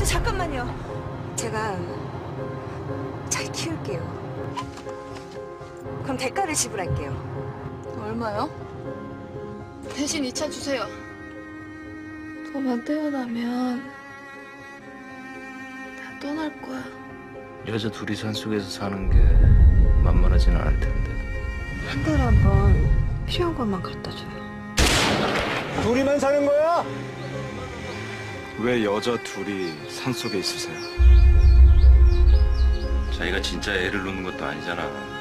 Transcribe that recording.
잠깐만요. 제가 잘 키울게요. 그럼 대가를 지불할게요. 얼마요? 대신 이 차 주세요. 저만 태어나면 다 떠날 거야. 여자 둘이 산속에서 사는 게 만만하진 않을 텐데. 한 달에 한 번 필요한 것만 갖다 줘요. 둘이만 사는 거야? 왜 여자 둘이 산속에 있으세요? 자기가 진짜 애를 놓는 것도 아니잖아.